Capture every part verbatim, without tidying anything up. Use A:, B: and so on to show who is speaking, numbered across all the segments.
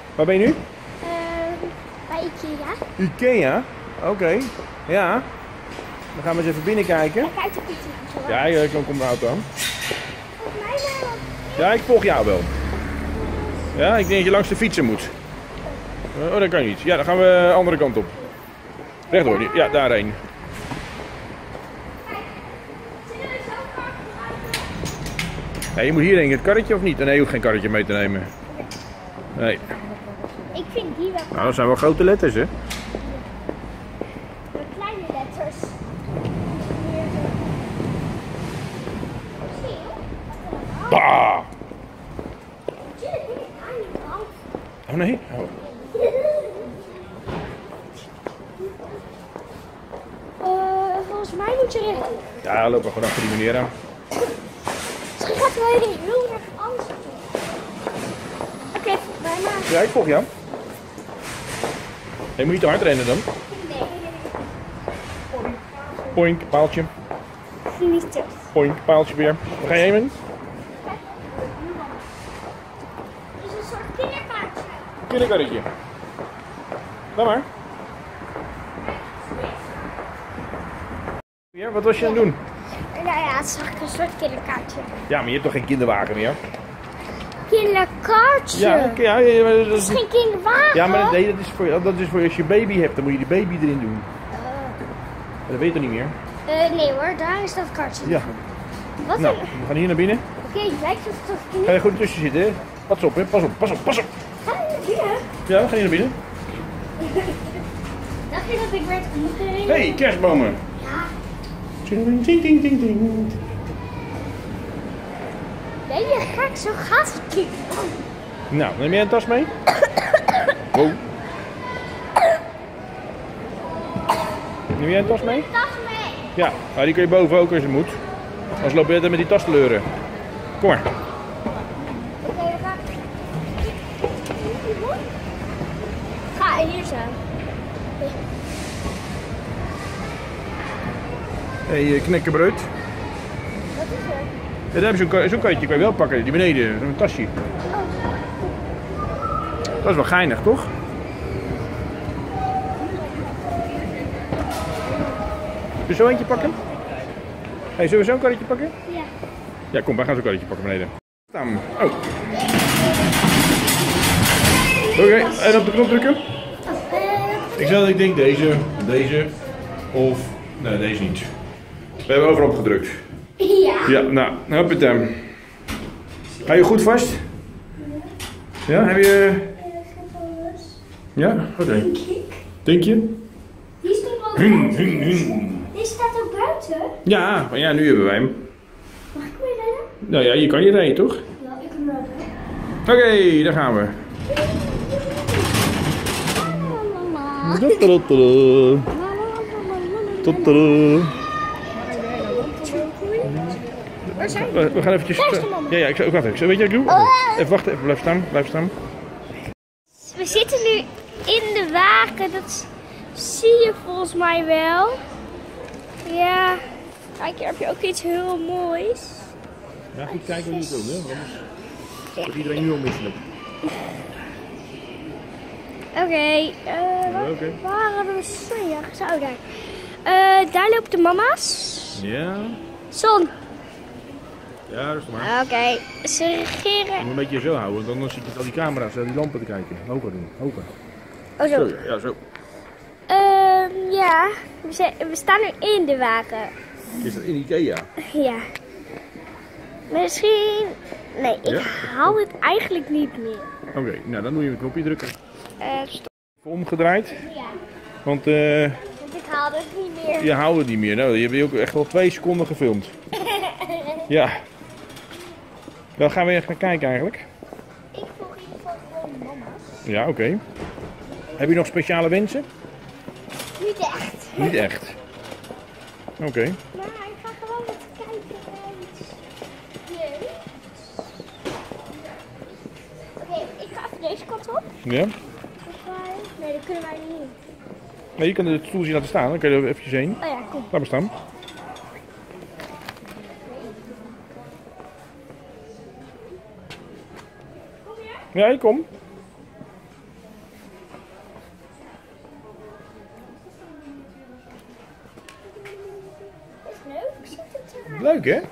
A: Waar ben je nu?
B: Uh, bij Ikea.
A: Ikea? Oké. Okay. Ja. Dan gaan we eens even binnen kijken.
B: Kijk op Ikea.
A: Ja, ik kom de auto aan. Ja, ik volg jou wel. Ja, ik denk dat je langs de fietsen moet. Oh, dat kan niet. Ja, dan gaan we de andere kant op. Rechtdoor. Ja, daarheen. Ja, je moet hier denk ik het karretje of niet? Nee, je hoeft geen karretje mee te nemen. Nee.
B: Ik vind die wel.
A: Nou, dat zijn wel grote letters, hè?
B: De kleine letters.
A: Bah! Oh nee? Oh.
B: Uh, volgens mij moet je recht.
A: Ja, loop maar gewoon achter die meneer aan.
B: Misschien gaat wel heel erg anders. Oké, okay, bij mij.
A: Ja, ik volg jou. Je moet niet te hard rennen dan.
B: Nee.
A: Poink, paaltje.
B: Niet te.
A: Poink, paaltje weer. Waar ga je heen?
B: Het is een soort kinderkaartje.
A: Kinderkarretje. Dan maar. Ja, wat was je aan het doen?
B: Nou ja, het is eigenlijk een soort kinderkaartje.
A: Ja, maar je hebt toch geen kinderwagen meer?
B: Kinderkaartje?
A: Ja, ja, ja, maar dat
B: is... Het is geen kinderwagen.
A: Ja, maar nee, dat is, voor, dat is voor als je baby hebt, dan moet je die baby erin doen.
B: Uh.
A: Dat weet je toch niet meer?
B: Uh, nee hoor, daar is dat kaartje.
A: Ja.
B: Wat
A: nou,
B: een...
A: we gaan hier naar binnen.
B: Oké, okay, het lijkt alsof het...
A: Ga je goed tussen zitten, hè? Pas op, hè? Pas op, pas op, pas op.
B: Ga je naar binnen?
A: Ja, we gaan hier naar binnen.
B: Dacht je dat ik werd omgereden?
A: Hé, hey, kerstbomen.
B: Ja.
A: Ting, ting, ting, ting, ting.
B: Ben je gek? Zo gaat het niet.
A: Nou, neem jij een tas mee? Wow. Neem jij een tas mee?
B: Tas mee.
A: Ja, maar die kun je boven ook als je moet. Anders loop je net met die tas te leuren. Kom maar.
B: Oké, dan ga ik. Ga hier zo.
A: Hé, hey, knekkenbreud.
B: Wat is er?
A: Ja, daar heb je zo'n zo'n karretje, kan je wel pakken, die beneden, zo'n tasje.
B: Oh.
A: Dat is wel geinig, toch? Zullen we zo eentje pakken? Hey, zullen we zo'n karretje pakken?
B: Ja.
A: Ja, kom, wij gaan zo'n karretje pakken beneden. Staan. Oh. Oké, okay, en op de knop drukken. Ik zou ik denk deze, deze of... Nee, deze niet. We hebben overal op gedrukt.
B: Ja.
A: Ja, nou, hop het hem. Hou je goed vast? Ja, heb je... Ja, oké. Okay. Denk je?
B: Die stond wel
A: hum, hum, hum.
B: Die staat ook buiten?
A: Ja, maar ja, nu hebben wij hem.
B: Mag ik mee rijden?
A: Nou ja, je kan je rijden, toch?
B: Ja, ik kan rijden.
A: Oké, okay, daar gaan we.
B: Waar zijn
A: we? We gaan eventjes... Ja, ja, ik wacht even. Weet je wat ik doe? Even wachten, even blijf staan, blijf staan.
B: We zitten nu in de wagen, dat zie je volgens mij wel. Ja, kijk, hier heb je ook iets heel moois.
A: Ja, goed kijken hoe je het wil, hè? Anders wordt iedereen nu al misselijk.
B: Oké, okay, uh, waar
A: okay.
B: waren we? Ja, zo daar. Uh, daar lopen de mama's.
A: Ja.
B: Zon.
A: Ja, rustig maar.
B: Oké, okay. Ze regeren.
A: Je moet een beetje zo houden, want anders zit je al die camera's, al die lampen te kijken. Hoger doen, hoger.
B: Oh zo.
A: zo ja, zo.
B: Uh, ja, we, zijn, we staan nu in de wagen.
A: Is dat in Ikea?
B: Ja. Misschien... Nee, ik ja? haal het eigenlijk niet meer.
A: Oké, okay, nou dan moet je een knopje drukken.
B: Uh, stop.
A: Omgedraaid.
B: Ja.
A: Want uh,
B: Want ik haalde het niet meer.
A: Je houdt het niet meer. Nou, je hebt ook echt wel twee seconden gefilmd. Ja. Dan gaan we even gaan kijken eigenlijk.
B: Ik volg in ieder geval gewoon de mama's.
A: Ja, oké. Okay. Heb je nog speciale wensen?
B: Niet echt.
A: Niet echt. Oké. Okay.
B: Maar ik ga gewoon even kijken. Hier. Oké, okay, ik ga even deze kant op.
A: Ja?
B: Nee, dat kunnen wij niet.
A: Nee, je kan de stoeltje laten staan, dan kan je er eventjes heen.
B: Oh ja, kom.
A: Laat maar staan.
B: Kom je?
A: Ja, ik kom. Leuk hè?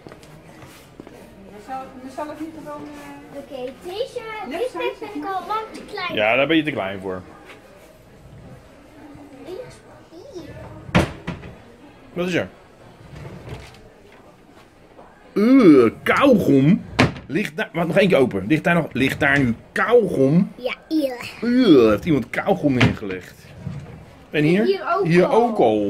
C: Dan zal ik niet gewoon... Uh...
B: Oké, okay, deze, deze bek ben ik al lang te klein.
A: Ja, daar ben je te klein voor. Wat is er? Uh, kauwgom. Ligt daar, wat nog één keer open. Ligt daar nog, ligt daar nu kauwgom?
B: Ja, hier.
A: Uh, heeft iemand kauwgom neergelegd? En hier?
B: Hier ook
A: hier
B: al.
A: ook al.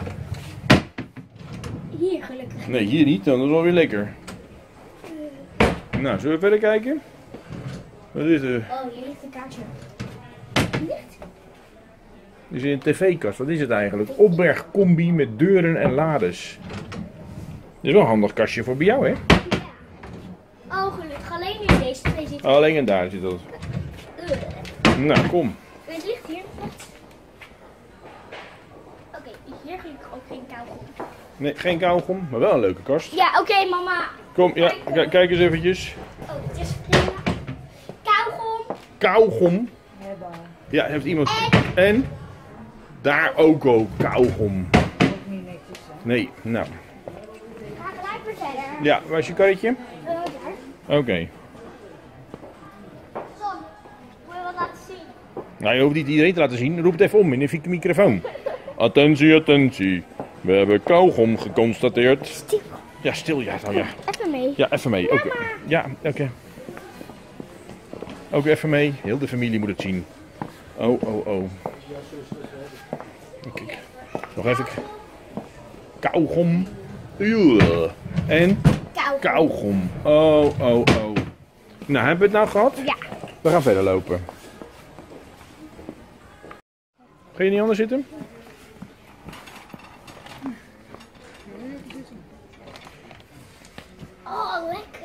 B: Hier gelukkig.
A: Nee, hier niet. Dan is het wel weer lekker. Uh. Nou, zullen we verder kijken? Wat is er?
B: Oh, hier ligt een kaartje. Licht?
A: Dit is een tv-kast. Wat is het eigenlijk? Opbergcombi met deuren en lades. Dit is wel een handig kastje voor bij jou, hè?
B: Oh, gelukkig. Alleen in deze twee zitten.
A: Oh, alleen en daar zit dat.
B: Uh.
A: Nou, kom.
B: Het ligt hier. Oké, okay, hier ging ik ook geen kauwgom.
A: Nee, geen kauwgom, maar wel een leuke kast.
B: Ja, oké, okay, mama.
A: Kom, ja, kijk eens eventjes.
B: Oh, het is prima. Kauwgom.
A: Kauwgom. Ja, heeft iemand. En? en? Daar ook al kauwgom. Nee, nou.
B: Ga gelijk weer verder.
A: Ja, waar is je karretje?
B: Uh, daar.
A: Oké. Okay.
B: Son, moet je wat laten zien?
A: Nou, je hoeft niet iedereen te laten zien. Roep het even om in de microfoon. Attentie, attentie. We hebben kauwgom geconstateerd.
B: Stil.
A: Ja, stil, ja. Nou, ja.
B: Even mee.
A: Ja, even mee. Oké. Okay. Ja, oké. Okay. Ook even mee. Heel de familie moet het zien. Oh, oh, oh. Kijk. Nog even. Kauwgom. En?
B: Kauwgom.
A: Kauwgom. Oh, oh, oh. Nou, hebben we het nou gehad?
B: Ja.
A: We gaan verder lopen. Ga je niet anders zitten?
B: Oh, lekker.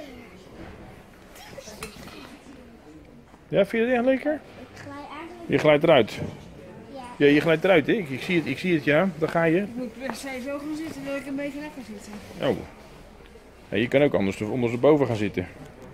A: Ja, vind je het echt lekker?
B: Ik glij eigenlijk...
A: Je glijdt eruit.
B: Ja.
A: Ja, je glijdt eruit, hè? Ik, ik zie het, ik zie het, ja. Daar ga je.
C: Ik moet per se zo gaan zitten, wil ik een beetje lekker zitten.
A: Oh. Ja, je kan ook anders ondersteboven gaan zitten.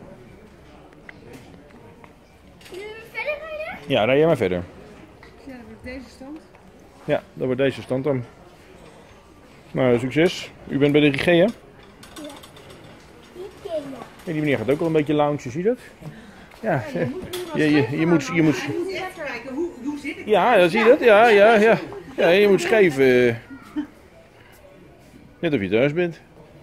B: Zullen we verder rijden?
A: Ja, rij jij maar verder.
C: Ja, dan wordt deze stand.
A: Ja, dat wordt deze stand dan. Nou, succes. U bent bij de Igea. Ja.
B: Ikea.
A: En die meneer gaat ook al een beetje loungen, zie je dat? Ja, ja, je, je, je moet... Je moet
C: Je moet even kijken, hoe, hoe zit ik?
A: ja, dan zie je dat? Ja, ja, ja. Ja, je moet scheef. Uh... Net of je thuis bent.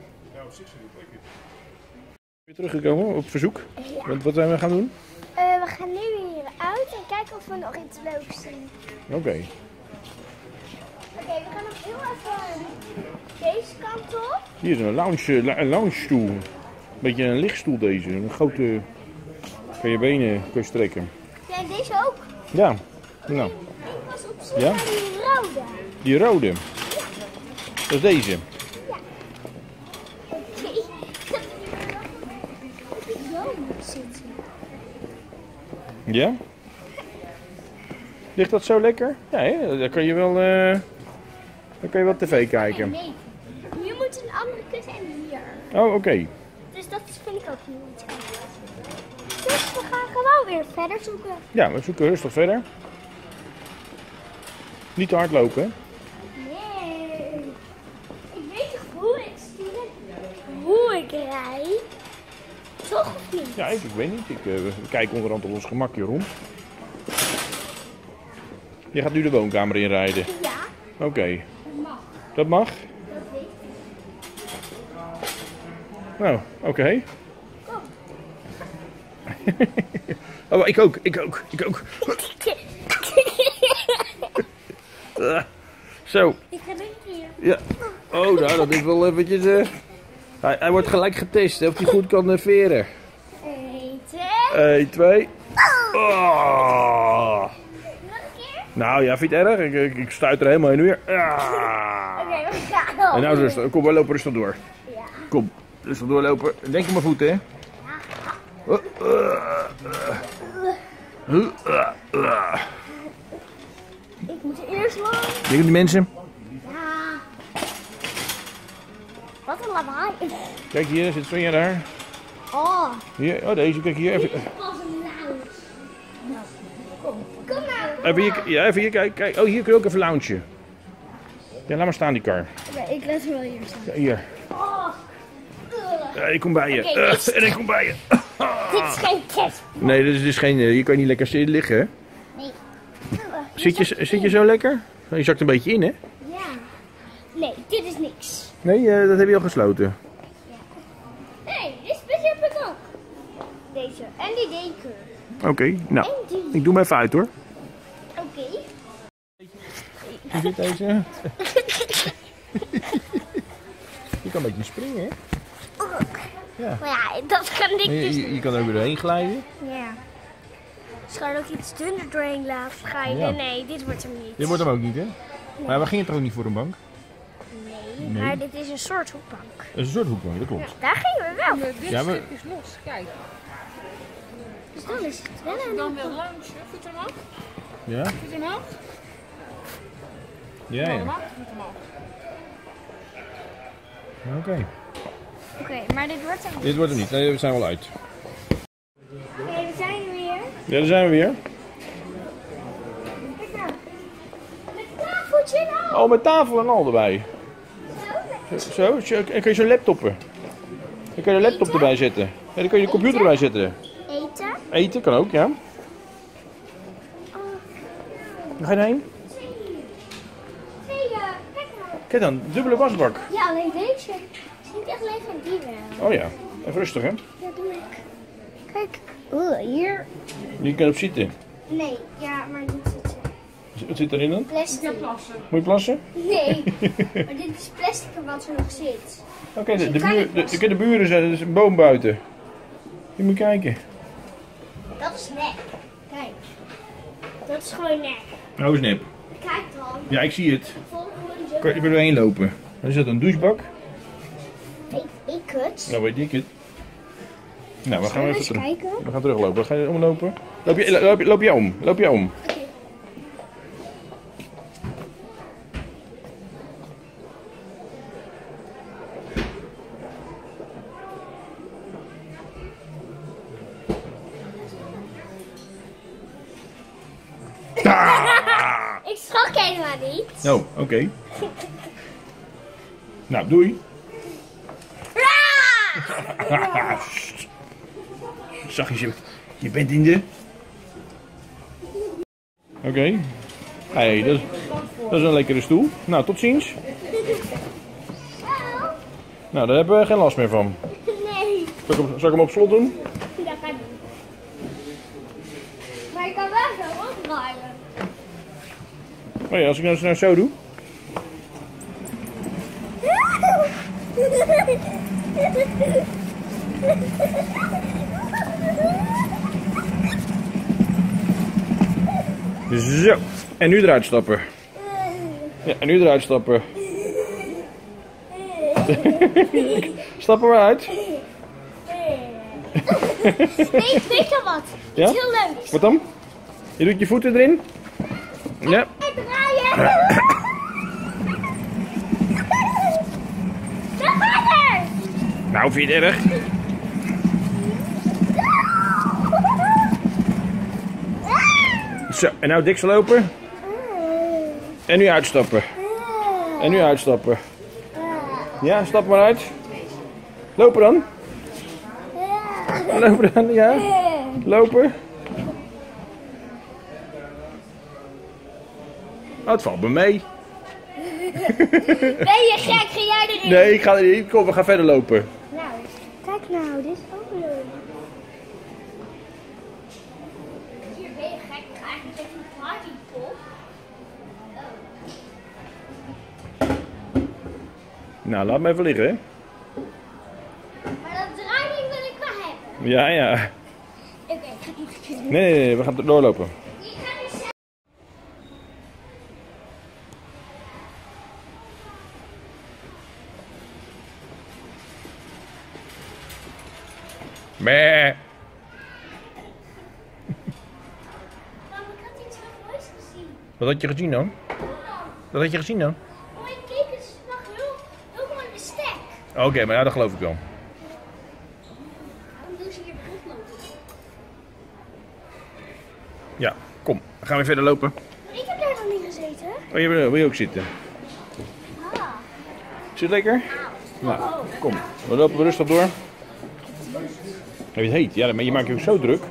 A: Weer teruggekomen op verzoek.
B: Ja.
A: Wat, wat zijn we gaan doen?
B: Uh, we gaan nu weer uit en kijken of we nog iets leuks zien.
A: Oké. Okay.
B: Oké, okay, we gaan nog heel even deze kant op.
A: Hier is een lounge, een lounge stoel. Beetje een lichtstoel deze. Een grote... Kan je benen kun je strekken.
B: Ja, en deze ook.
A: Ja. Nou.
B: Ik was op zoek
A: Ja?
B: naar die rode.
A: Die rode. Ja. Dat is deze.
B: Ja. Oké. Okay. Op die rode moet zitten.
A: Ja? Ligt dat zo lekker? Ja, hè? Dan kan je wel, uh, dan kan je wel tv kijken.
B: Nee, nee. Hier moet een andere kussen en hier.
A: Oh, oké. Okay.
B: Dus dat vind ik ook niet. Dus we gaan gewoon weer verder zoeken.
A: Ja, we zoeken rustig verder. Niet te hard lopen, hè?
B: Nee. Ik weet toch hoe ik stuur, hoe ik rijd. Toch of niet?
A: Ja, ik, ik weet niet. Ik uh, kijk onderhand op ons gemakje rond. Je gaat nu de woonkamer inrijden.
B: Ja.
A: Oké. Okay.
B: Dat mag.
A: Dat mag?
B: Dat weet ik.
A: Nou, oké. Okay.
B: Kom.
A: Oh, ik ook, ik ook, ik ook. Uh, zo.
B: Ik ga denk hier.
A: Ja. Oh, nou, dat is wel eventjes... Uh... Hij, hij wordt gelijk getest, hè, of hij goed kan uh, veren.
B: Eén, twee.
A: Eén, twee. Oh.
B: Nog een keer.
A: Nou ja, vind je het erg? Ik, ik, ik stuit er helemaal in weer. Ah.
B: Oké, okay, we gaan.
A: En nou is rustig. Kom, we lopen rustig door.
B: Ja.
A: Kom, rustig doorlopen. Denk aan mijn voeten, hè. Uh, uh, uh, uh, uh.
B: Ik moet eerst langs.
A: Denk aan die mensen.
B: Ja. Wat een lawaai.
A: Kijk hier, zit Sonja daar.
B: Oh.
A: Hier, oh deze, kijk hier. Even,
B: Dit was een lounge. Nou, kom. Kom nou.
A: even hier, ja, even hier, kijk, kijk. Oh, hier kun je ook even loungen. Ja, laat maar staan die kar.
B: Oké, okay, ik let er wel hier staan.
A: Ja, hier.
B: Oh.
A: Ja, ik kom bij je.
B: Oké,
A: Uh,
B: dit is-
A: en ik kom bij je.
B: Dit is geen test.
A: Nee, dit is dus geen... Je kan niet lekker zitten liggen, hè?
B: Nee.
A: Zit je, zit je zo lekker? Je zakt een beetje in, hè?
B: Ja. Nee, dit is niks.
A: Nee, uh, dat heb je al gesloten.
B: Nee, dit is best heb ik ook. Deze. En die deken.
A: Oké, okay, nou.
B: En die.
A: Ik doe hem even uit, hoor.
B: Oké. Okay.
A: Hoe zit deze? Je kan een beetje springen, hè? Ja.
B: Maar ja, dat kan ik
A: Je,
B: dus
A: je, je kan er ook weer doorheen glijden.
B: Ja. Ze gaan ook iets dunner doorheen laten gaan.
A: Ja.
B: Nee, dit wordt hem niet.
A: Dit wordt hem ook niet, hè? Maar we gingen toch ook niet voor een bank?
B: Nee,
A: Nee.
B: maar dit is een soort hoekbank.
A: Dat is een soort hoekbank, dat klopt.
B: Daar gingen we wel.
C: Maar dit
A: Ja, maar-
C: stuk is los, kijk.
B: Dus dan is het wel
C: Als je
B: een
C: dan wil
B: hoekbank.
C: lunchen, voet omhoog,
A: Ja?
C: voet omhoog.
A: Ja, ja.
C: Allemaal, voet omhoog.
A: Oké.
B: Oké, maar dit wordt hem niet.
A: Dit wordt hem niet. Nee, we zijn wel uit.
B: Oké, we zijn er weer.
A: Ja, daar zijn we weer.
B: Kijk nou. Met tafeltje en al.
A: Oh, met tafel en al erbij.
B: Zo,
A: Zo, zo, en kun je zo'n laptoppen. Dan kun je de laptop
B: Eten?
A: erbij zetten. Ja, dan kun je de computer erbij zetten.
B: eten.
A: Eten kan ook, ja.
B: Oh,
A: Waar ga je heen?
B: nee, uh, kijk nou.
A: Kijk dan, dubbele wasbak.
B: Ja, alleen deze. Het is niet echt leeg en die wel.
A: Oh ja, even rustig, hè.
B: Ja, doe ik. Kijk. Oeh, hier.
A: Je kan op zitten.
B: Nee, ja, maar niet zitten.
A: Wat zit erin dan?
B: Plastic.
A: Moet je plassen?
B: Nee, maar dit is plastic wat er nog zit.
A: Oké, de,
B: je
A: de,
B: kan
A: buur,
B: niet
A: de,
B: plassen.
A: de, de buren zijn, er is een boom buiten. Je moet kijken.
B: Dat is nek. Kijk. Dat is gewoon nek.
A: Nou is nep.
B: Kijk dan.
A: Ja, ik zie het.
B: Volgende
A: Kan je er doorheen lopen? Dan is dat een douchebak.
B: Ik, ik het.
A: Nou weet ik het. Nou, we gaan
B: Zullen we
A: even
B: eens
A: terug.
B: kijken?
A: We gaan teruglopen. Ga je omlopen? Loop je, loop, je- loop je om? Loop je om?
B: Oké. Ik schrok helemaal niet.
A: Oh, oké. Nou, doei.
B: Ah!
A: Zag je ze? Je bent in de... Oké. Hey, dat, is- dat is een lekkere stoel. Nou, tot ziens. Nou, daar hebben we geen last meer van.
B: Nee,
A: Zal ik, hem- zal ik hem op slot doen?
B: dat kan niet. Maar ik kan wel zo opdraaien.
A: Oh ja, als ik nou nou zo doe. Zo. En nu eruit stappen. Ja, en nu eruit stappen. Stap er maar uit.
B: Weet, weet je wat?
A: Ja?
B: Iets heel leuks.
A: Wat dan? Je doet je voeten erin. Ja.
B: En draaien. Daar gaat er.
A: Nou, vind je het erg? Zo, en nou diksel open. En nu uitstappen. En nu uitstappen. Ja, stap maar uit. Lopen dan. Lopen dan, ja. Lopen. Oh, het valt me mee.
B: Ben je gek? Ga jij erin?
A: Nee, ik ga er niet. Kom, we gaan verder lopen.
B: Nou, kijk nou, dit is ook leuk. Hier ben je gek. Eigenlijk echt een partypop.
A: Nou, laat me even liggen, hè.
B: Maar dat draaiding wil ik wel hebben.
A: Ja, ja.
B: Oké, ik ga niet doen.
A: Nee, nee, nee, we gaan doorlopen.
B: Ik ga dus zelf.
A: Meh.
B: Mam, ik had iets nog moois gezien.
A: Wat had je gezien dan? Wat had je gezien dan?
B: Oh, ik keek het nog heel, heel mooi bestek.
A: Oké, maar ja, dat geloof ik wel.
B: Waarom doen ze hier teruglopen?
A: Ja, kom. Dan gaan we verder lopen.
B: Ik heb daar nog niet gezeten.
A: Oh, je wil, wil je ook zitten?
B: Ah.
A: Zit lekker? Nou, kom. We lopen rustig door. Heb je het heet? Ja, maar je maakt je ook zo druk.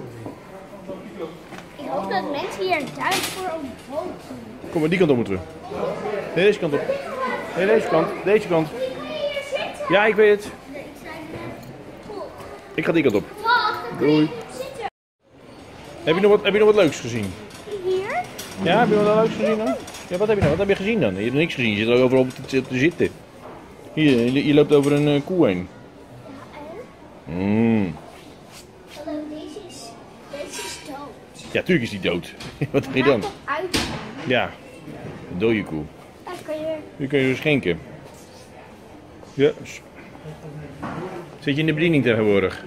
B: Ik hoop dat mensen hier een duim voor omhoog doen.
A: Kom maar, die kant op moeten we. Nee, deze kant op. Nee, deze kant. Deze kant. Ja, ik weet het. Ik ga die kant op. Doei. Heb je nog wat, heb je nog wat leuks gezien?
B: Hier?
A: Ja, heb je wat leuks gezien dan? Ja, wat heb je nou? Wat heb je gezien dan? Je hebt niks gezien. Je zit er overal op te, te zitten. Hier, je, je loopt over een uh, koe heen. Mm.
B: Hallo, deze is, deze is dood.
A: Ja, tuurlijk is die dood. Wat heb je
B: Laat
A: dan?
B: het uit.
A: Ja, een dode koe.
B: Dat kan je.
A: Die kun je dus schenken. Ja. Zit je in de bediening tegenwoordig?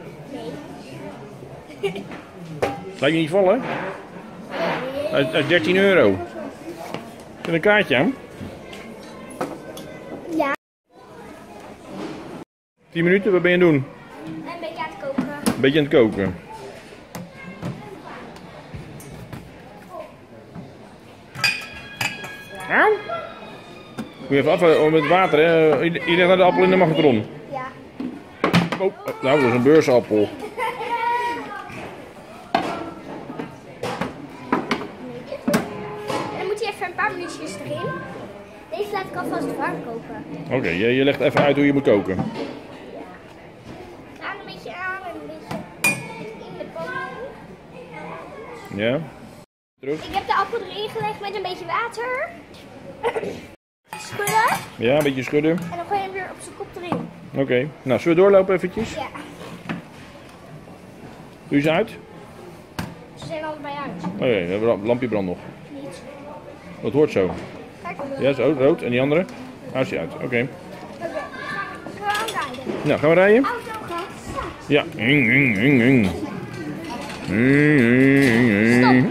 B: Nee.
A: Laat je niet vallen? Dat is dertien euro. Zet een kaartje aan?
B: Ja.
A: tien minuten, wat ben je aan het doen?
B: Een beetje aan het koken.
A: Een beetje aan het koken. Auw! Moet je even af met water, hè? Je legt naar de appel in de magnetron.
B: Ja.
A: Oh, nou, dat is een beursappel.
B: En dan moet je even een paar minuutjes erin. Deze laat ik alvast warm koken.
A: Oké, okay, je, je legt even uit hoe je moet koken.
B: Aan een beetje aan en een beetje in de pan.
A: Ja. Terug.
B: Ik heb de appel erin gelegd met een beetje water. Schudden.
A: Ja, een beetje schudden.
B: En dan gooi je hem weer op zijn kop erin.
A: Oké, okay. Nou, zullen we doorlopen eventjes?
B: Ja.
A: Doe ze uit?
B: Ze zijn allebei uit.
A: Oké, okay, het lampje brandt nog.
B: Niet.
A: Dat hoort zo.
B: Kijk.
A: Ja, zo, rood. En die andere? Nou is die uit. Oké. Okay.
B: Oké, okay, we gaan gewoon rijden.
A: Nou, gaan we rijden?
B: Auto gaat start.
A: Ja. Ing, ing, ing, ing. Ing, ing, ing.
B: Stop.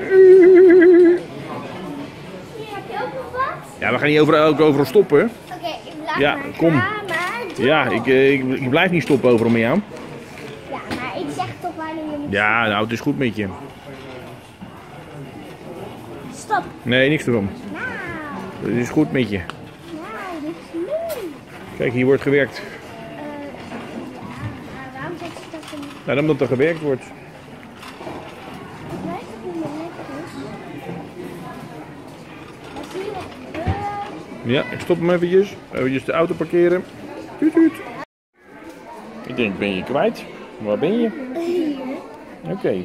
B: Hier heb je ook nog wat?
A: Ja, we gaan niet overal, overal stoppen.
B: Oké, okay, ik blijf
A: Ja,
B: maar.
A: kom.
B: Ga maar door.
A: Ja, ik, ik, ik blijf niet stoppen overal mee aan.
B: Ja, maar ik zeg toch wanneer je moet.
A: Ja, nou, het is goed met je.
B: Stop.
A: Nee, niks ervan.
B: Nou,
A: Het is goed met je.
B: nou, dit is leuk.
A: Kijk, hier wordt gewerkt.
B: Uh, ja, waarom zet je dat er niet?
A: Nou, omdat er gewerkt wordt.
B: Ik blijf het niet meer netjes. Wat zie je wat gebeuren?
A: Ja, ik stop hem eventjes. Eventjes de auto parkeren. Tuut, tuut. Ik denk, ben je kwijt? Waar ben je? Oké. Okay.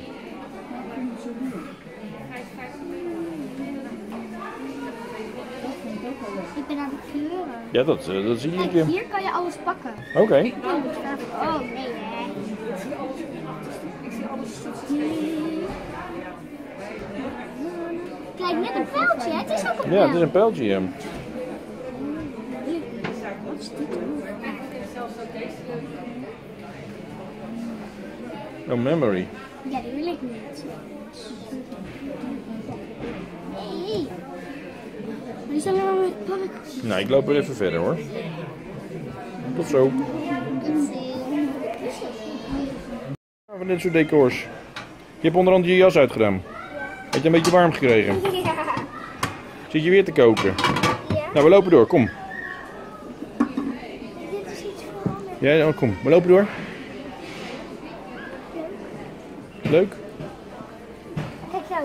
B: Ik ben aan het kleuren.
A: Ja, dat, uh, dat zie ik.
B: Kijk,
A: Ja.
B: hier kan je alles pakken.
A: Oké. Okay.
B: Oh, nee, hè. Kijk, net een pijltje, hè? Het is ook een
A: Ja, het is
B: pijl.
A: een pijltje. Ja.
B: Wat is dit?
A: Oh, memory.
B: Ja, die wil ik niet. Nee. Die zijn er wel met park.
A: Nou, ik loop weer even verder hoor. Tot zo. Van dit soort decors. Je hebt onder andere je jas uitgedaan. Heb je een beetje warm gekregen?
B: Ja.
A: Zit je weer te koken?
B: Ja.
A: Nou, we lopen door. Kom.
B: Dit is iets veranderd.
A: Ja, oh, kom. We lopen door. Leuk?
B: Kijk zo.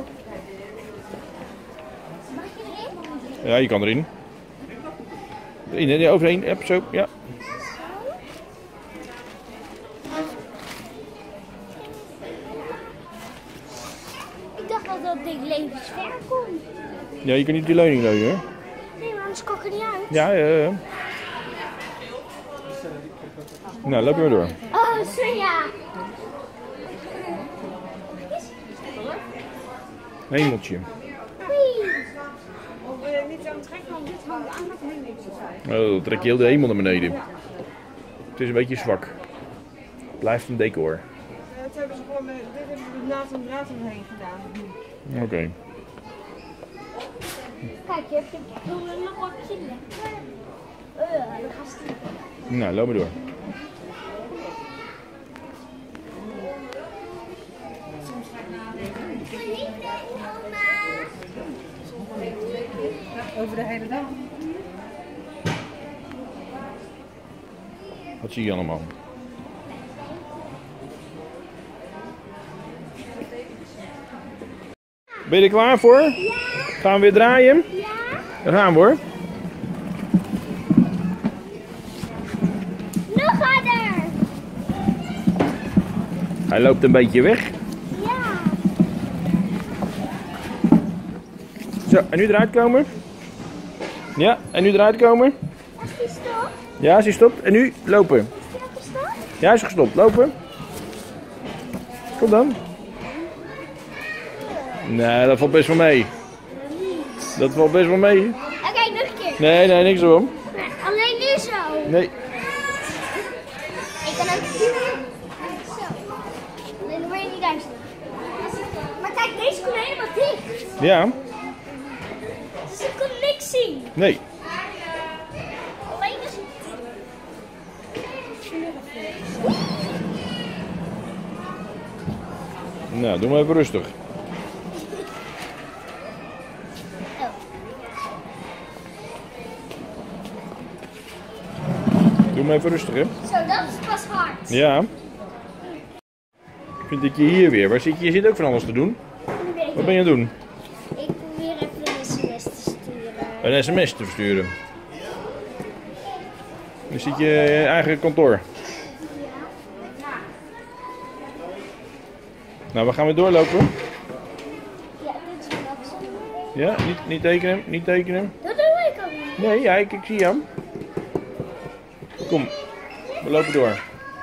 B: Mag je erin?
A: Ja, je kan erin. Erin, nee, overheen. Yep, zo. Ja.
B: Ik dacht dat dat ding levensver komt.
A: Ja, je kan niet op die leuning leunen hoor.
B: Nee, maar anders kan ik er niet uit.
A: Ja, ja, ja. Nou, loop je maar door.
B: Oh, Sonja.
A: Hemeltje.
B: Wee.
C: Of wil je niet aan het trekken, want dit hangt aan met heen.
A: Oh, dan trek je heel de hemel naar beneden. Het is een beetje zwak. Blijft een decor.
C: Dat hebben ze gewoon, eh, dit hebben ze naast een draad omheen gedaan.
A: Oké. Okay.
B: Kijk, je hebt er nog wat chillen. Uh, dan gaat het.
A: Nou, loop maar door.
C: Over de hele dag.
A: Wat zie je allemaal? Ben je er klaar voor?
B: Ja.
A: Gaan we weer draaien?
B: Ja.
A: Daar gaan we hoor.
B: Nog harder.
A: Hij loopt een beetje weg.
B: Ja.
A: Zo, en nu eruit komen. Ja, en nu eruit komen.
B: Als die stopt.
A: Ja, ze stopt. En nu lopen.
B: Is die al gestopt?
A: Ja, hij is gestopt. Lopen. Kom dan. Nee, dat valt best wel mee. Dat valt best wel mee.
B: Oké, nog een keer.
A: Nee, nee, niks om.
B: Nee, alleen nu zo.
A: Nee.
B: Ik kan ook zo. Nee, dan word je niet duizelig. Maar kijk, deze kon helemaal dicht.
A: Ja.
B: Ze kon niks zien.
A: Nee.
B: Alleen als het
A: Nou, doe maar even rustig. Doe maar even rustig, hè.
B: Zo, dat is pas hard.
A: Ja. Ik vind dat je hier weer. Waar zit je? Je zit ook van alles te doen. Wat ben je aan het doen?
B: Ik probeer even een sms te sturen.
A: Een sms te versturen. Dan zit je in je eigen kantoor. Nou, we gaan weer doorlopen.
B: Ja, dit is wat.
A: Ja, niet, niet tekenen, niet tekenen.
B: Dat doe ik ook niet.
A: Nee, ja, ik, ik zie hem. Kom, we lopen door.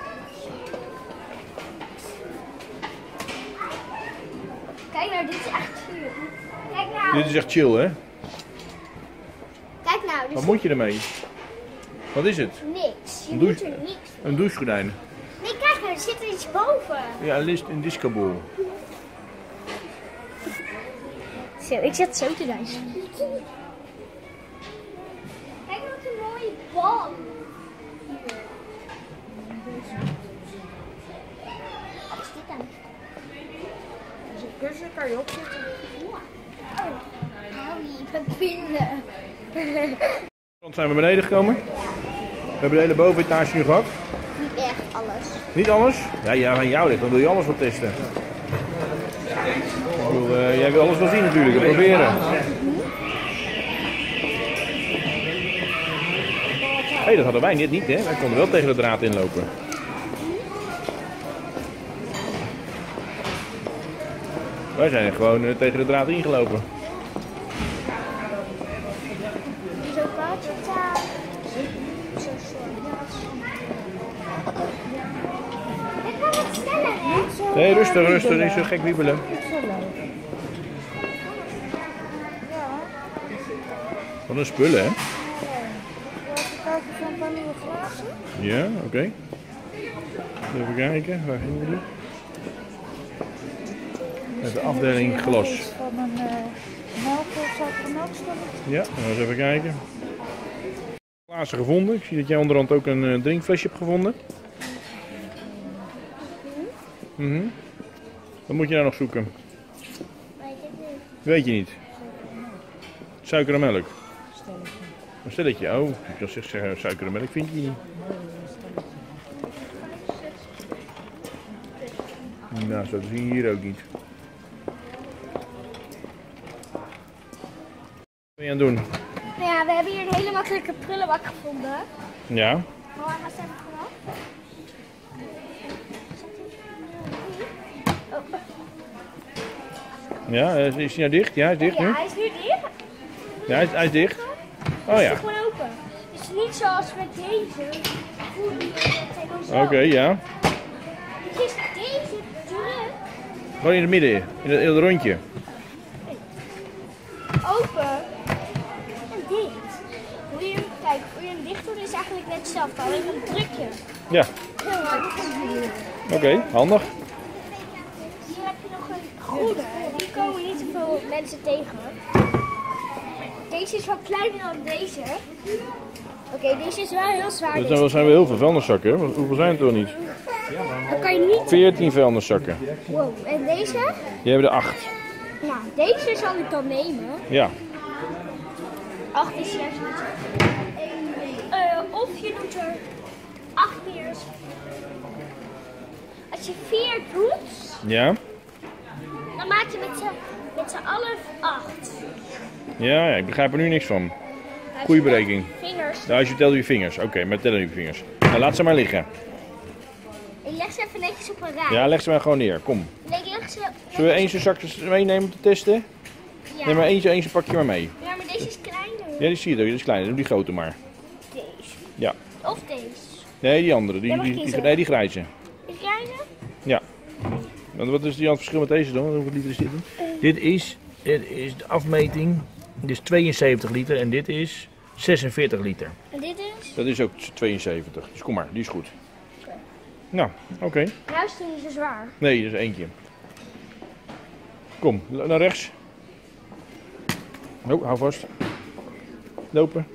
B: Kijk nou, dit is echt vuur. Kijk nou.
A: Dit is echt chill, hè?
B: Kijk nou. Dus
A: Wat moet je ermee? Wat is het?
B: niks. Je
A: Een
B: moet
A: douche-
B: er niks.
A: Een douchegordijn.
B: Nee, kijk nou, er zit er iets boven.
A: Ja, een, list, een discobol.
B: Zo, ik zet zo te luisteren. Kijk wat een mooie bal. Wat is dit dan?
C: Dat is een kussen, kan je opzetten.
B: Oh, hou je papieren.
A: Dan zijn we beneden gekomen. We hebben de hele bovenetage nu gehad.
B: Niet echt alles.
A: Niet alles? Ja, ja, van jou ligt. Dan wil je alles wat testen. Ik bedoel, uh, jij wil alles wel zien natuurlijk. We proberen. Hé, hey, dat hadden wij net niet, hè? Wij konden wel tegen de draad inlopen. Wij zijn gewoon uh, tegen de draad ingelopen.
B: Zo paardje taal. Zo soort. Ik kan wat sneller, hè?
A: Nee, rustig, rustig. Niet zo gek wiebelen. Wat een spullen, hè?
C: Even kijken van een paar nieuwe glazen.
A: Ja, oké. Okay. Even kijken, waar gingen we die? De afdeling glas.
C: Van een uh, melk, suikermelkstelletje.
A: Ja, nou eens even kijken. Glazen gevonden. Ik zie dat jij onderhand ook een uh, drinkflesje hebt gevonden. Mm-hmm. Wat moet je nou nog zoeken? Weet je niet. Suiker en melk. Een stelletje. Oh, ik wil zeggen suiker en melk vind je niet. Nou, zo zie je hier ook niet. Wat ben je aan het doen?
B: Nou ja, we hebben hier een hele makkelijke prullenbak gevonden.
A: Ja.
B: Oh, hij was even vanaf. Oh.
A: Ja, is hij nou dicht? Ja, hij is dicht nu.
B: Ja, hij is nu dicht.
A: Ja, hij is, hij is dicht. Oh
B: Hij
A: ja.
B: is gewoon open. Het is niet zoals met deze.
A: Oké, okay, ja.
B: Het is deze druk.
A: Gewoon in het midden, in het, in het rondje.
B: Open en dicht. Hoe je hem, kijk, hoe je hem dicht doet is eigenlijk net hetzelfde, alleen een drukje.
A: Ja,
B: Heel hard.
A: oké, okay, handig.
B: Hier heb je nog een groene. Die komen niet zoveel mensen tegen. Deze is wat kleiner dan deze. Oké, okay, deze is wel heel zwaar.
A: Dat zijn, zijn we heel veel vuilniszakken, hè? Hoeveel zijn het er niet?
B: Dan kan je niet.
A: veertien vuilniszakken.
B: Wow, en deze?
A: Die hebben er acht.
B: Nou, deze zal ik dan nemen.
A: Ja.
B: acht is juist niet zo. Uh, of je doet er acht meer. Als je vier doet,
A: Ja.
B: dan maak je met z'n Met z'n allen acht.
A: Ja, ja, ik begrijp er nu niks van. Goeie berekening.
B: Vingers.
A: Nou, als je telt je vingers. Oké, okay, met tellen je vingers. Nou, laat ze maar liggen.
B: Ik leg ze even netjes op een rij.
A: Ja, leg ze maar gewoon neer. Kom.
B: Ik leg ze...
A: Zullen we eens een zakjes meenemen om te testen?
B: Ja.
A: Neem maar eentje, eentje pak je maar mee.
B: Ja, maar deze is kleiner.
A: Ja, die zie je, die is kleiner. Doe die grote maar.
B: Deze.
A: Ja.
B: Of deze.
A: Nee, die andere. Die,
B: Jij mag
A: die, die,
B: kiezen.
A: nee, die grijze.
B: Die kleine?
A: Ja. Want wat is die het verschil met deze dan? Hoeveel liter is dit dan? Dit is, dit is de afmeting. Dit is tweeënzeventig liter en dit is zesenveertig liter.
B: En dit is?
A: Dat is ook tweeënzeventig. Dus kom maar, die is goed. Okay. Nou, oké. Okay.
B: Nou is die niet zo zwaar.
A: Nee, dat is eentje. Kom, naar rechts. Oh, hou vast. Lopen.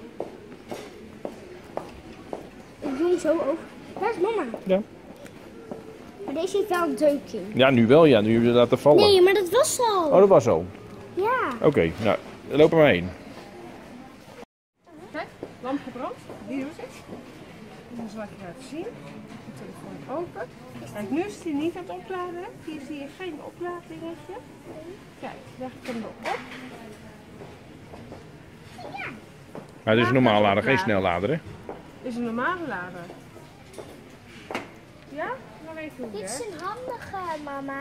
B: Ik doe hem zo over. Waar is mama?
A: Ja.
B: Maar deze heeft wel een deukje.
A: Ja, nu wel ja. Nu heb je het laten vallen.
B: Nee, maar dat was al.
A: Oh, dat was al.
B: Ja.
A: Oké, okay, nou, loop er maar heen.
C: Kijk, lamp gebrand. Die doet het. Dan zal ik je laten zien. De telefoon open. Kijk, nu is hij niet aan het opladen. Hier zie je geen oplaaddingetje. Kijk, leg ik hem erop.
A: Maar dit is een normaal lader, geen snellader, hè?
C: Dit is een normale lader. Ja? Dan weet je hoe het
B: Dit is
C: werkt.
B: een handige, mama.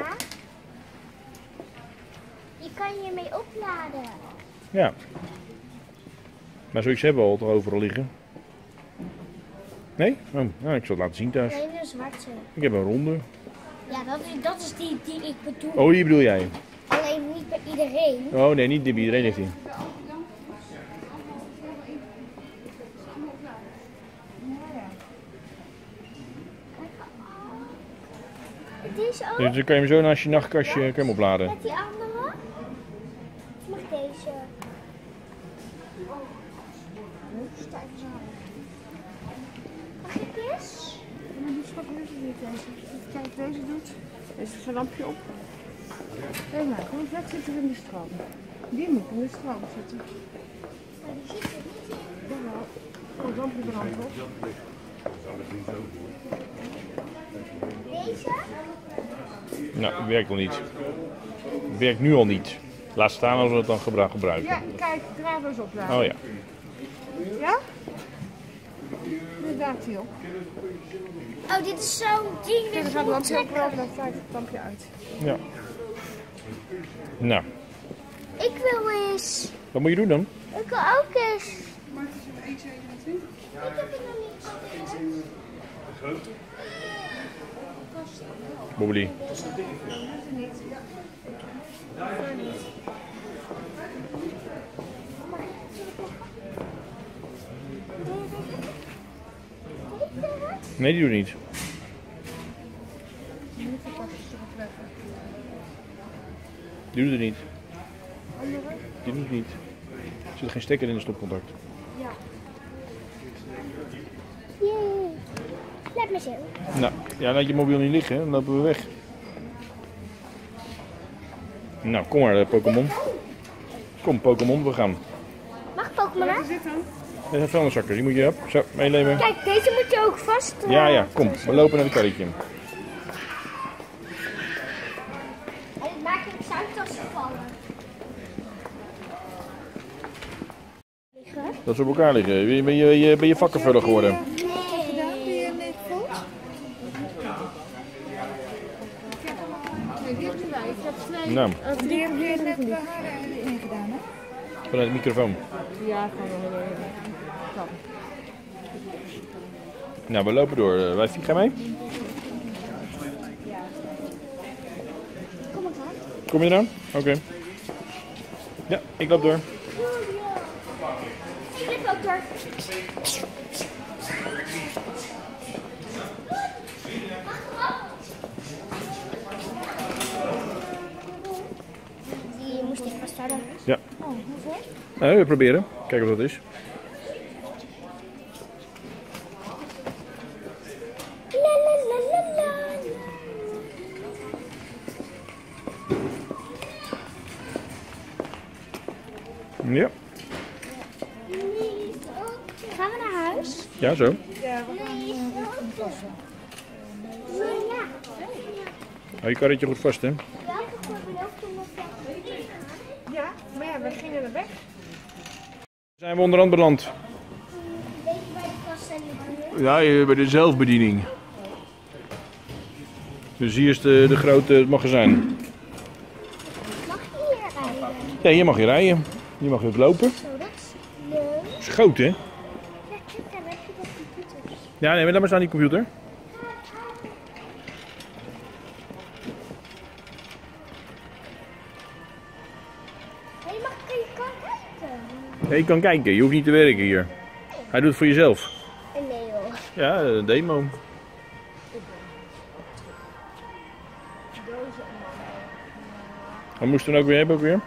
B: Je kan je mee opladen.
A: Ja. Maar zoiets hebben we al toch overal liggen? Nee? Oh, nou, ik zal het laten zien thuis.
B: Nee, een zwarte.
A: Ik heb een ronde.
B: Ja, dat is, dat is die die ik bedoel.
A: Oh, die bedoel jij?
B: Alleen niet bij iedereen.
A: Oh nee, niet die bij iedereen heeft die.
B: Deze ook?
A: Dus dan kan je hem zo naast je nachtkastje kan je hem opladen.
B: Met die andere? Of mag deze? Mag ik eens?
C: Maar die schat weet ik niet deze. Kijk, deze doet. Deze is een lampje op. Kijk maar, hoe vet zit er in die stroom? Die moet in de stroom zitten.
B: Maar die zit er niet in.
C: Jawel. Oh, het lampje brandt op.
B: Deze?
A: Nou, werkt nog niet. Werkt nu al niet. Laat staan als we het dan gebruik gebruiken.
C: Ja, kijk, draadloos opladen.
A: Oh ja.
C: Ja? Nu draait hij op.
B: Oh, dit is zo'n ding.
C: Kijk, dan
B: Dat
C: gaat het
B: je moet
C: lampje op,
B: trekken.
C: dan draait het lampje uit.
A: Ja. Nou,
B: Ik wil eens.
A: wat moet je doen dan?
B: Ik wil ook eens.
C: Maar het is één zevenentwintig.
B: Ik heb het nog niet.
A: Bobbelie. Nee, die doet niet. Die doet het niet. Die doet het niet. Er zit geen stekker in de stopcontact.
B: Yay. Laat me zo.
A: Nou, ja, laat je mobiel niet liggen, dan lopen we weg. Nou, kom maar, Pokémon. Kom, Pokémon, we gaan.
B: Mag Pokémon hè?
C: Zit dan?
A: Dit zijn vuilniszakken, die moet je op. Zo, meenemen.
B: Kijk, deze moet je ook vast. uh,
A: Ja, ja, kom, we lopen naar het karretje.
B: En het maakt het zuidtas vallen.
A: Dat ze op elkaar liggen. Ben je, ben je, ben je vakkenvuller geworden?
B: Nee.
C: Nee, die heb je bij. Ik heb twee.
A: Nou,
C: Uh, die heb je net bij
D: haar erin gedaan, hè?
A: vanuit de microfoon.
C: Ja, gewoon wel een klap.
A: Nou, we lopen door. Uh, wij gaan mee?
B: Kom maar aan.
A: Kom je eraan? Oké. Okay. Ja, ik loop door.
B: Ik loop ook door. Die moest ik vasthouden.
A: Ja.
B: Oh, hoeveel?
A: Nou, we proberen. Kijken of dat is.
B: La la la la la.
A: Ja.
B: Gaan we naar huis?
A: Ja, zo.
D: Ja, we gaan
B: Nee.
D: uh, passen.
B: Ja.
A: Hou je karretje goed vast, hè?
B: Welke voor belooft
C: Ja, maar ja, we gingen er weg.
A: Zijn we onderhand beland?
B: Een beetje bij de kassa in de buurt.
A: Ja, hier bij de zelfbediening. Dus hier is de, de grote het magazijn.
B: Mag je hier rijden?
A: Ja, hier mag je rijden. Hier mag je ook lopen.
B: Zo, dat is leuk.
A: Dat is groot, hè?
B: Ja, kijk, daar heb je de computers.
A: Ja, nee, maar laat maar staan die computer.
B: Hé, mag ik je kan kijken?
A: Ja, je kan kijken, je hoeft niet te werken hier. Hij doet het voor jezelf.
B: Nee hoor.
A: Ja, een demo. Wat moest je dan ook weer hebben ook weer?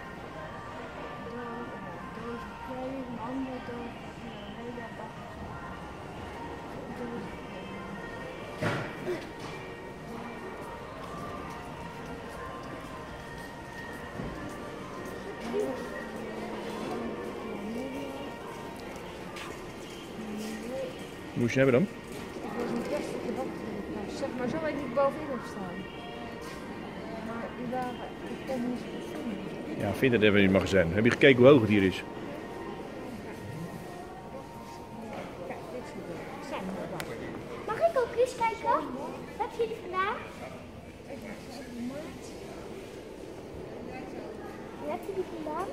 A: Wat moest je hebben dan?
C: Dat was een plastic bakje. Zeg maar zo waar die bovenin op staan. Maar die waren, ik kon niet zo goed vinden.
A: Ja, vind het even in het magazijn. Heb je gekeken hoe hoog het hier is?
C: Kijk, dit is het. Zijn er wel.
B: Mag ik ook eens kijken? Wat heb jullie vandaag? Wat heb jullie vandaag?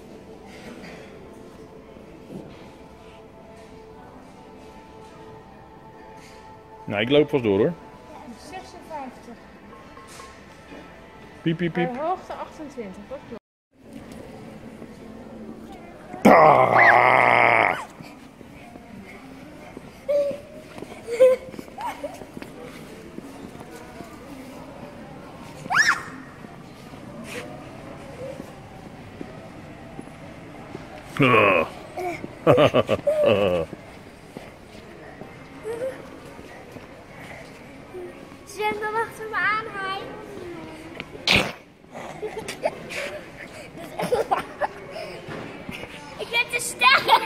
A: Nou, ik loop vast door hoor.
C: zesenvijftig.
A: Piep, piep, piep.
C: Bij hoogte achtentwintig, dat klopt.
A: Ah!
B: Zwem dan achter me aan, hij. Ik ben te sterk.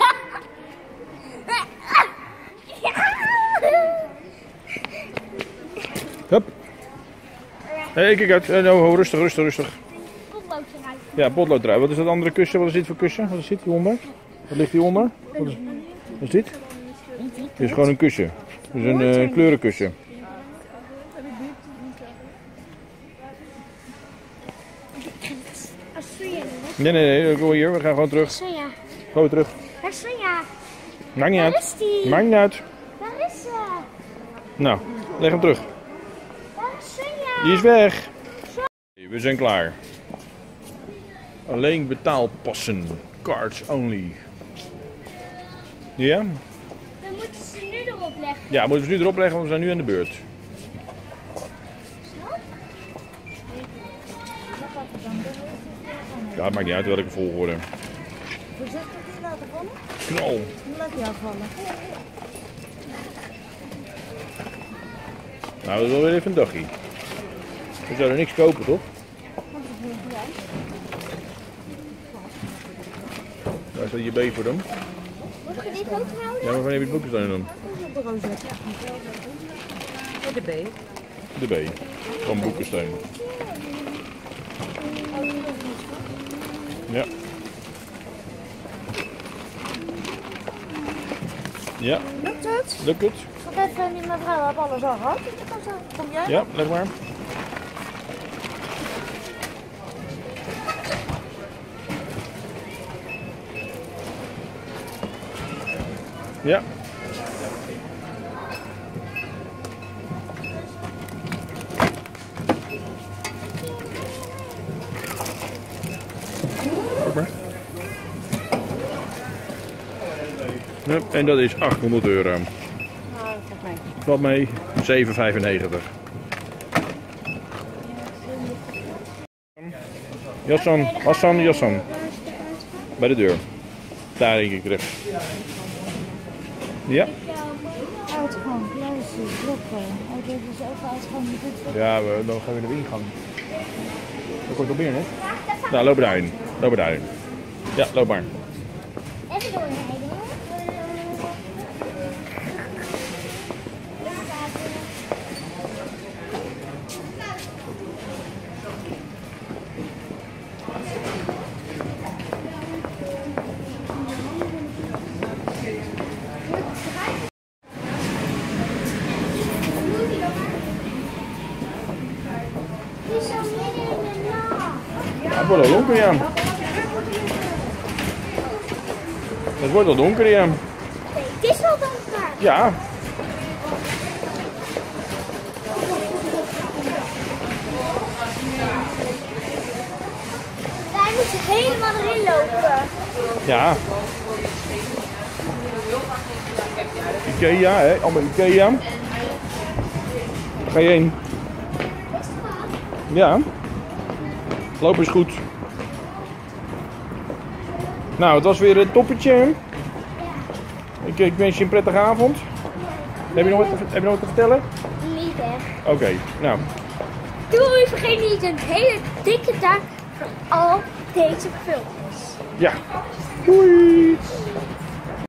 A: Hup. Hé, hey, kijk uit. Eh, nou, rustig, rustig, rustig.
B: Potloodje rijden.
A: Ja, potloodtrui. Wat is dat andere kussen? Wat is dit voor kussen? Wat is dit hieronder? Wat ligt hieronder? Wat is, wat is dit? Dit is gewoon een kussen. Het is een uh, kleurenkussen.
B: Assoja.
A: Nee, nee, nee. Kom hier. We gaan gewoon terug.
B: Assoja.
A: Gewoon terug.
B: Assoja.
A: Maakt niet
B: Waar
A: uit.
B: is die?
A: Maakt niet uit.
B: Waar is ze?
A: Nou, leg hem terug.
B: Waar is Sonja?
A: Die is weg. We zijn klaar. Alleen betaalpassen. Cards only. Ja?
B: We moeten ze nu erop leggen.
A: Ja, moeten we ze nu erop leggen, want we zijn nu aan de beurt. Ja, het maakt niet uit welke volgorde.
D: Voorzichtig niet laten vallen.
A: Knal.
D: Nu laat jou vallen.
A: Nou, dat is wel weer even een dagje. We zouden niks kopen, toch? Daar staat je B voor dan.
B: Moet je dit ook houden?
A: Ja, maar wanneer heb je het boeken staan dan?
D: Op het bureau zetten.
C: De B.
A: De B. Van boekensteun. Ja. Ja,
D: Lukt het?
A: lukt het?
D: Want even die mevrouw heeft alles al gehad. Kom jij?
A: Ja, leg maar. Ja. Kijk maar. Ja, en dat is achthonderd euro.
C: Nou, dat valt mee.
A: Valt mee, zeven vijfennegentig. Jassan, Hassan, Jassan. Bij de deur. Daar denk ik terug. Ja?
D: Uitgang, luister, blokken. Oh, dit is even uitgang. Dit
A: Ja, we, dan gaan we naar de ingang. Dat komt op binnen, hè? Nou, loop daarin. Loop daarin. Ja, loop maar.
B: Even doorrijden.
A: donker, ja. Het wordt al donker, ja.
B: Nee, het is wel donker.
A: Ja.
B: Wij moeten helemaal erin lopen.
A: Ja. Ikea, hè? Allemaal Ikea. Ga je heen? Ja. Lopen is goed. Nou, het was weer een toppetje. Ik, ik wens je een prettige avond. Heb je nog wat te, heb je nog wat te vertellen?
B: Niet echt.
A: Oké, nou.
B: Doei, vergeet niet een hele dikke dank voor al deze filmpjes.
A: Ja. Doei.